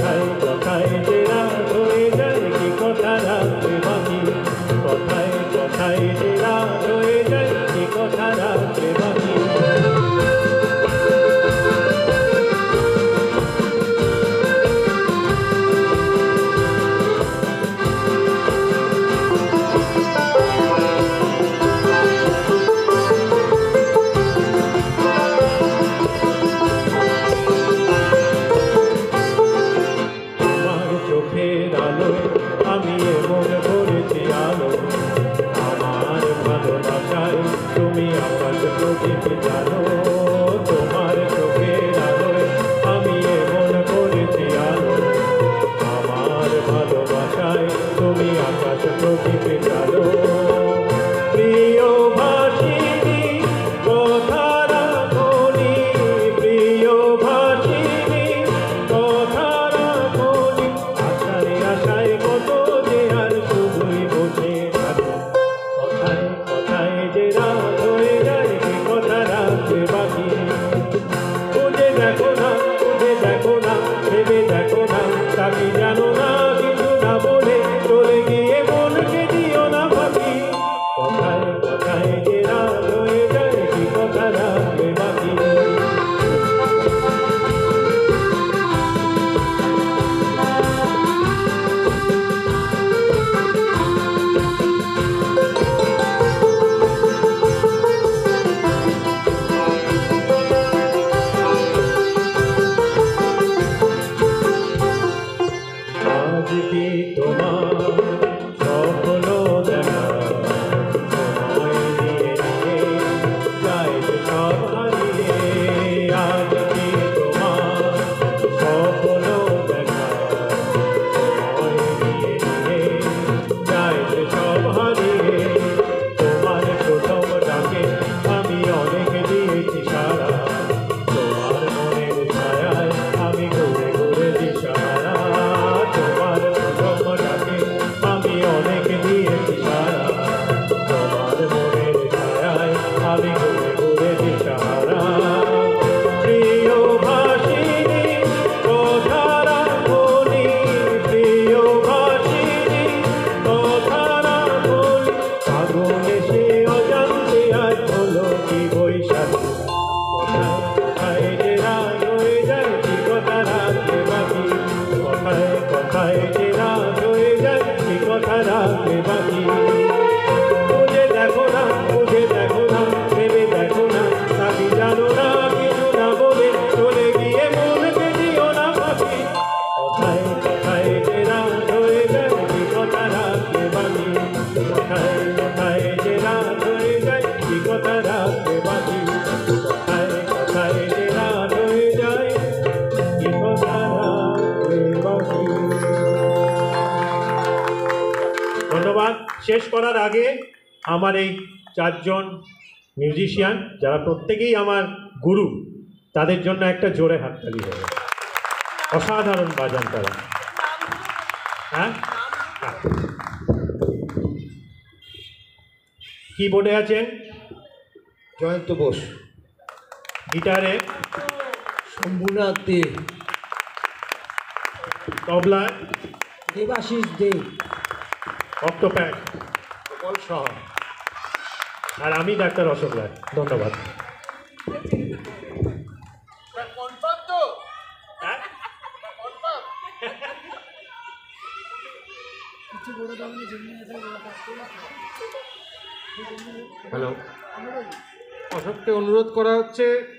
কথায় কথায় যে রাত হয়ে যায় কি কথা রাখবে বাকি কথায় কথায় যে রাত হয়ে যায় কি কথা রাখবে বাকি চোখের আলোয় আমি এমন করেছি আলো আমার ভালোবাসায় তুমি আকাশ প্রদীপ জানো তোমার চোখের আলোয় আমি এমন করেছি আলো আমার ভালোবাসায় তুমি আকাশ প্রদীপ জানো প্রিয় ভাষিনী কথা রাখনি প্রিয় ভাষিনী কথা আশায় কত যে আর শুধুই বসে থাকো কথায় কথায় যে রাত হয়ে যায় কি কথা রাখবে বাকি খুঁজে দেখো না ভেবে দেখো না তাকে জানো না কিছু না বলে চলে গিয়ে মনকে দিও না বাকি কথায় কথায় যে রাত হয়ে যায় কি কথা রাখবে বাকি আজকে তোমার স্বপ্ন দেখা সময় নিয়ে যায় সব হারিয়ে আজকে তোমার স্বপ্ন দেখা সময় নিয়ে যায় সব হারিয়ে তোমার প্রথম ডাকে আমি অনেক দিয়েছি সারা তোমার মনের ছায়ায় আমি ঘুরে ঘুরে দিশাহারা তোমার প্রথম ডাকে আমি অনেক দিয়েছি সারা তোমার মনের ছায়ায় আমি ঘুরে ঘুরে দিশাহারা প্রিয় ভাষিনী কথা রাখনি প্রিয় ভাষিনী কথা রাখনি আগুনে সে অজান্তে আজ হলো কি বৈশাখী কথায় কথায় যে রাত হয়ে যায় কি কথা রাখবে বাকি কথায় কথায় যে রাত হয়ে যায় কি কথা রাখবে বাকি খুঁজে দেখো না ভেবে দেখো না তাকে জানো না কিছু না বলে চলে গিয়ে মনকে দিও না বাকি কথায় কথায় যে রাত হয়ে যায় কি কথা রাখবে বাকি কথায় কথায় যে রাত হয়ে যায় কি কথা রাখবে বাকি কথায় কথায় যে রাত হয়ে যায় কি কথা রাখবে বাকি ধন্যবাদ শেষ করার আগে আমার এই চারজন মিউজিশিয়ান যারা প্রত্যেকেই আমার গুরু তাদের জন্য একটা জোরে হাততালি হবে অসাধারণ বাজান তারা হ্যাঁ কিবোর্ডে আছেন জয়ন্ত বোস গিটারে শম্ভুনাথ দেব তবলায় দেবাশিস দেব অক্টোপ্যাড গোপাল সাহা আর আমি ডাক্তার অশোক রায় ধন্যবাদ হ্যালো অশোককে অনুরোধ করা হচ্ছে